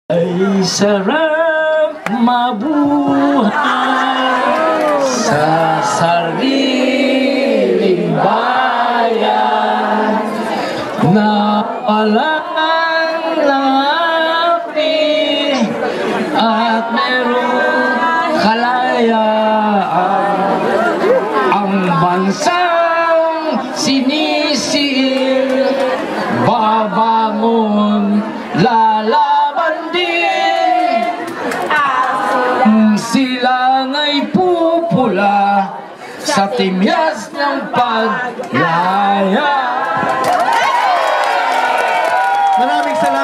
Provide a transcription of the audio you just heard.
Ay sarap mabuhay sa sariling bayan na walang api at merong kalayaan. Ang bansang sinisil babangon, lalaban din. Sila nga'y pupula sa timyas ng paglaya.